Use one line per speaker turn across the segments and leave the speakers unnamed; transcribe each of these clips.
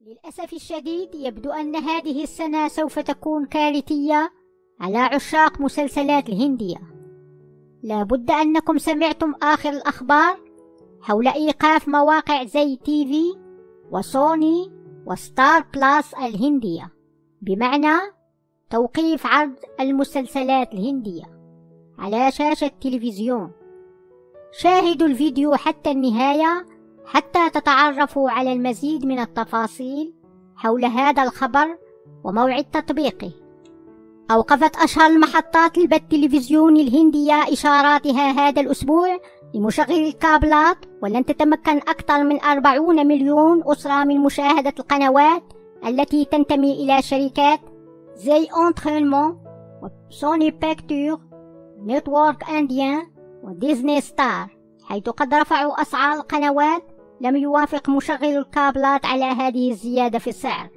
للأسف الشديد يبدو أن هذه السنة سوف تكون كارثية على عشاق مسلسلات الهندية. لا بد أنكم سمعتم آخر الأخبار حول إيقاف مواقع زي تيفي وسوني وستار بلاس الهندية، بمعنى توقيف عرض المسلسلات الهندية على شاشة التلفزيون. شاهدوا الفيديو حتى النهاية حتى تتعرفوا على المزيد من التفاصيل حول هذا الخبر وموعد تطبيقه. أوقفت أشهر المحطات البث التلفزيوني الهندية إشاراتها هذا الأسبوع لمشغلي الكابلات، ولن تتمكن أكثر من 40 مليون أسرة من مشاهدة القنوات التي تنتمي إلى شركات زي أنترينمون وسوني بيكتور نتورك أنديان وديزني ستار، حيث قد رفعوا أسعار القنوات. لم يوافق مشغل الكابلات على هذه الزيادة في السعر.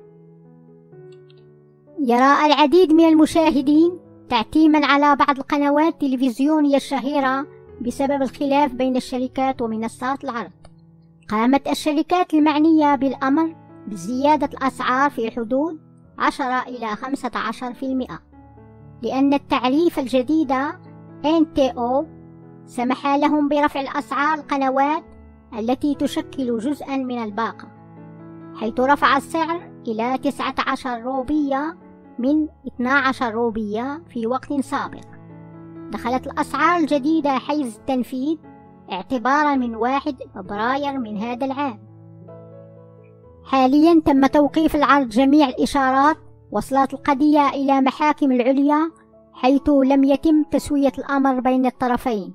يرى العديد من المشاهدين تعتيما على بعض القنوات التلفزيونية الشهيرة بسبب الخلاف بين الشركات ومنصات العرض. قامت الشركات المعنية بالأمر بزيادة الأسعار في حدود 10 إلى 15%، لأن التعريف الجديدة NTO سمح لهم برفع الأسعار القنوات التي تشكل جزءا من الباقة، حيث رفع السعر إلى 19 روبية من 12 روبية في وقت سابق. دخلت الأسعار الجديدة حيز التنفيذ اعتبارا من 1 فبراير من هذا العام. حاليا تم توقيف العرض جميع الإشارات. وصلت القضية إلى محاكم العليا، حيث لم يتم تسوية الأمر بين الطرفين.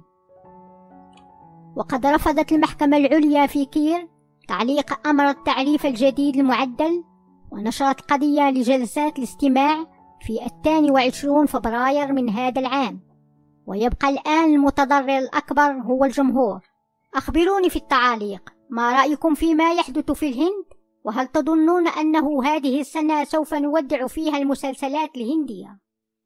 وقد رفضت المحكمة العليا في كير تعليق أمر التعريف الجديد المعدل، ونشرت القضية لجلسات الاستماع في 22 فبراير من هذا العام. ويبقى الآن المتضرر الأكبر هو الجمهور. أخبروني في التعاليق ما رأيكم فيما يحدث في الهند، وهل تظنون أنه هذه السنة سوف نودع فيها المسلسلات الهندية؟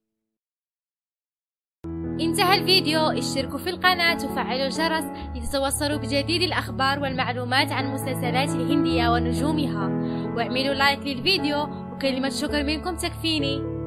انتهى الفيديو. اشتركوا في القناة وفعلوا الجرس لتتوصلوا بجديد الأخبار والمعلومات عن المسلسلات الهندية ونجومها، واعملوا لايك للفيديو، وكلمة شكر منكم تكفيني.